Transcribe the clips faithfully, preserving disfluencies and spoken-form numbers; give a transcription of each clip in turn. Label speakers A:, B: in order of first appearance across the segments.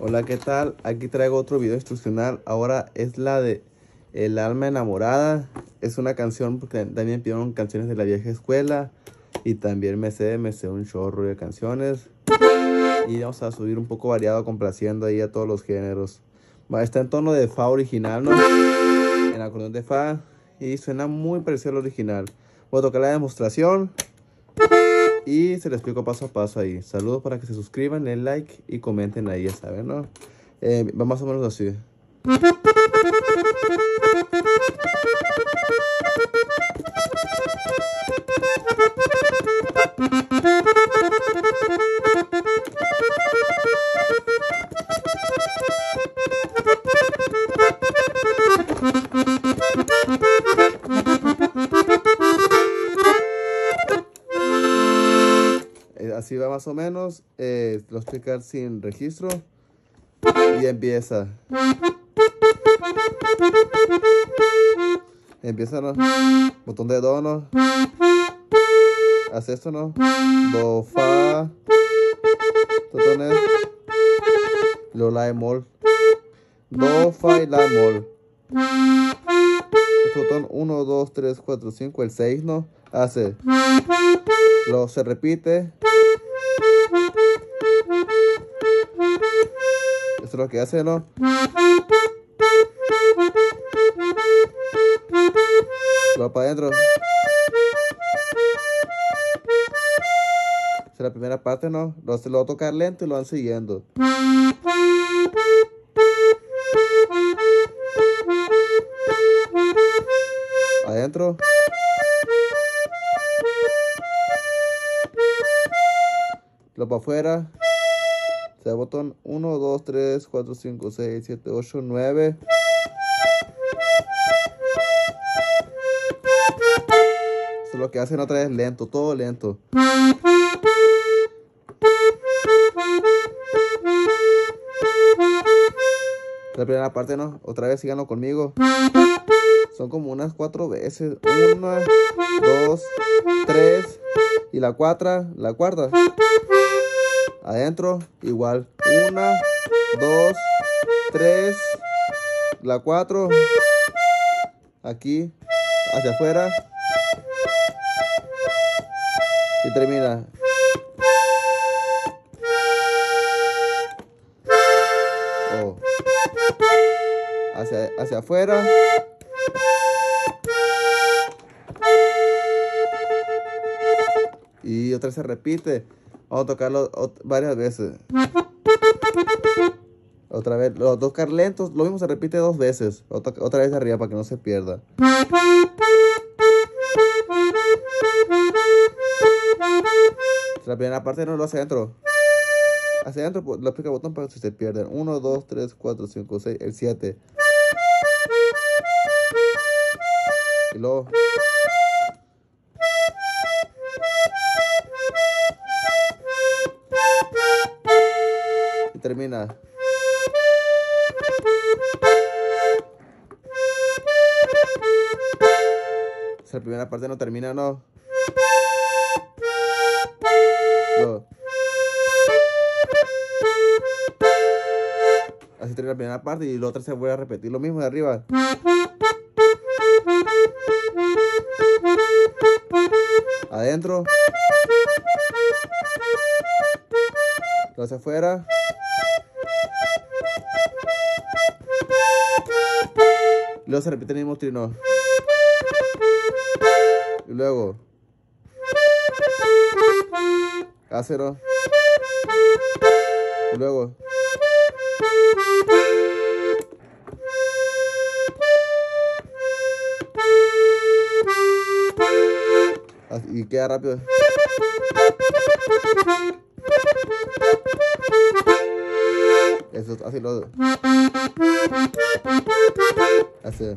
A: Hola, ¿qué tal? Aquí traigo otro video instruccional. Ahora es la de El alma enamorada. Es una canción porque también pidieron canciones de la vieja escuela. Y también me sé, me sé un chorro de canciones. Y vamos a subir un poco variado, complaciendo ahí a todos los géneros. Va, está en tono de fa original, ¿no? En acordeón de fa. Y suena muy parecido al original. Voy a tocar la demostración. Y se les explico paso a paso ahí. Saludos para que se suscriban, den like y comenten ahí, ya saben, ¿no? Eh, va más o menos así. Así va más o menos. Eh, lo voy a explicar sin registro. Y empieza. Empieza, ¿no? Botón de do, ¿no? Hace esto, ¿no? Do, fa. Botones. Lo, la, bemol. Do, fa y la, bemol. Este botón uno, dos, tres, cuatro, cinco. El seis, ¿no? Hace. Lo se repite. Esto es lo que hace, ¿no? Lo va para adentro. Esa es la primera parte, ¿no? Lo, lo va a tocar lento y lo van siguiendo. Adentro. Lo para afuera. O sea, botón uno, dos, tres, cuatro, cinco, seis, siete, ocho, nueve. Eso es lo que hacen otra vez lento, todo lento. La primera parte, ¿no? Otra vez síganlo conmigo. Son como unas cuatro veces. Una, dos, tres. Y la cuarta, la cuarta. Adentro, igual. Una, dos, tres. La cuatro. Aquí, hacia afuera. Y termina. Oh. Hacia, hacia afuera. Y otra vez se repite. Vamos a tocarlo varias veces. Otra vez, los dos tocar lentos. Lo mismo se repite dos veces. Otra, otra vez arriba para que no se pierda. La primera parte no lo hace adentro. Hacia adentro lo aplica el botón para que se pierden. uno, dos, tres, cuatro, cinco, seis, el siete. Y luego. Y termina. Si la primera parte no termina, no. Luego. Así termina la primera parte y la otra se vuelve a repetir lo mismo de arriba. Adentro. Lo hacia afuera. Y luego se repite el mismo trino. Y luego. Acero. Y luego. Y queda rápido. Eso, así lo. Así.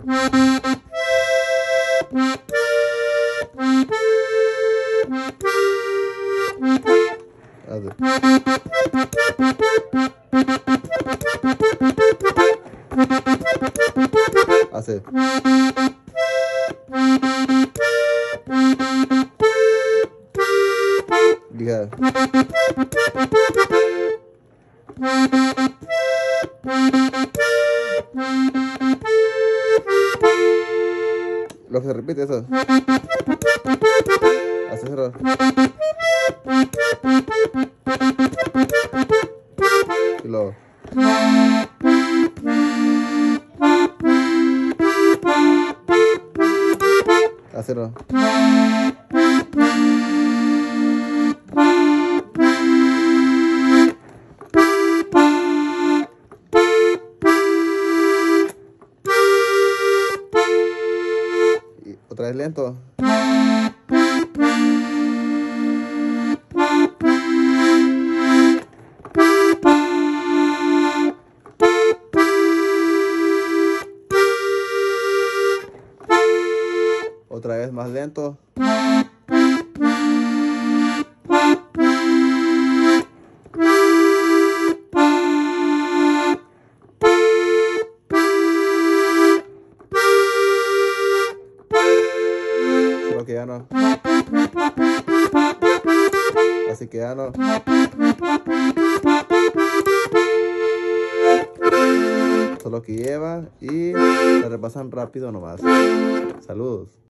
A: Así. Así. Diga. repite eso. Así cero. Y luego. A cero. Y otra vez lento. Otra vez más lento. Solo que ya no. Así que ya no. Solo que lleva y la repasan rápido nomás. Saludos.